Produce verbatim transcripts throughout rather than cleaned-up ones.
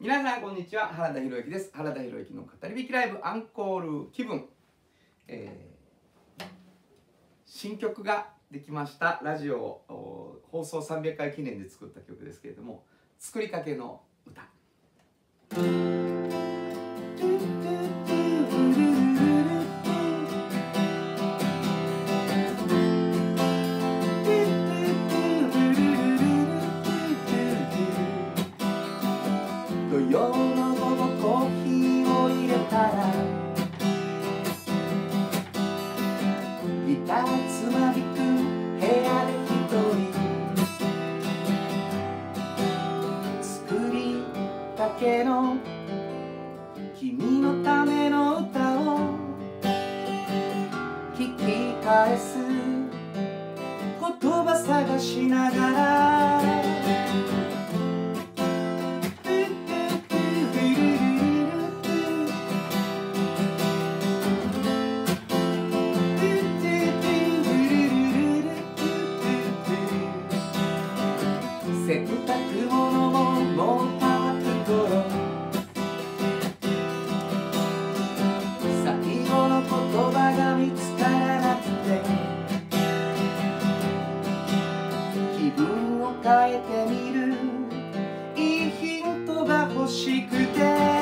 皆さんこんにちは、原田博之です。原田博之の語りびきライブアンコール気分、えー、新曲ができました。ラジオ放送さんびゃっかい記念で作った曲ですけれども、作りかけの歌。土曜の午後コーヒーを入れたらギターつまびく部屋で一人作りかけの君のための歌を聞き返す言葉探しながら洗濯物ももう乾く頃最後の言葉が見つからなくて気分を変えてみるいいヒントが欲しくて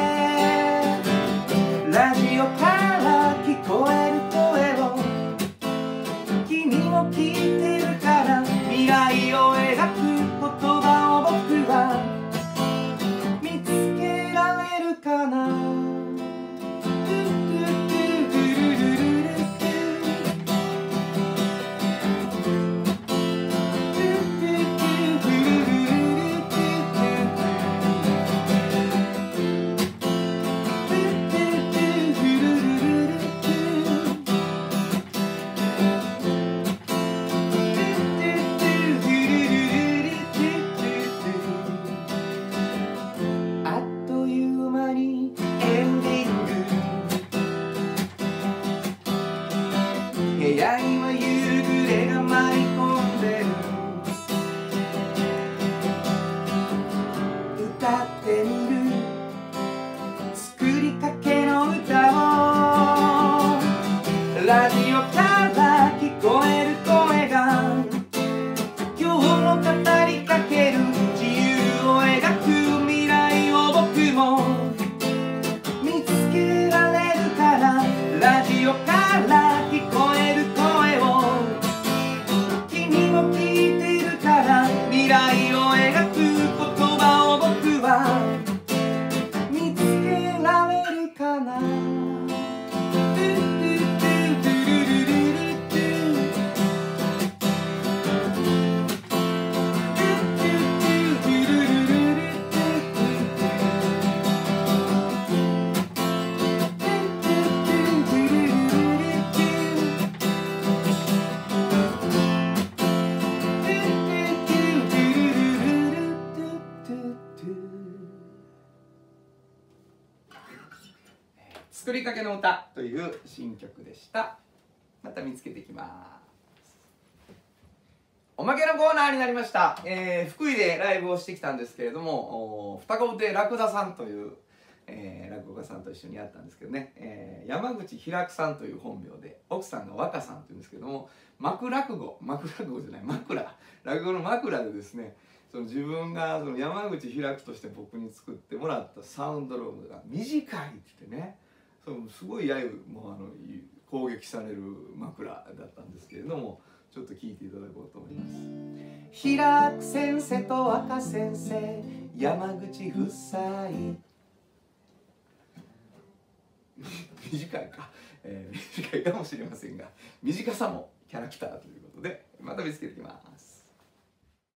ラジオから聞こえる声を君も聞いてるから未来を描く言葉を僕は見つけられるかな。部屋には夕暮れが舞い込んでる歌ってみる作りかけの歌をラジオから聞こえる声が今日も語りかける自由を描く未来を僕も見つけられるからラジオから聞こえる声を君も聞いてるから未来を描く言葉を僕は見つけられるかな。作りかけの歌という新曲でした。また見つけてきます。おまけのコーナーになりました。えー、福井でライブをしてきたんですけれども、双子亭ラクダさんという、えー、落語家さんと一緒にやったんですけどね、えー、山口ひらくさんという本名で奥さんが若さんというんですけども、幕落語幕落語じゃない枕落語の枕でですね、その自分がその山口ひらくとして僕に作ってもらったサウンドロームが短いって言ってね、そうすごい揶揄もうあの攻撃される枕だったんですけれども、ちょっと聞いていただこうと思います。平久先生と若先生、山口夫妻短いか、えー、短いかもしれませんが、短さもキャラクターということでまた見つけてきます。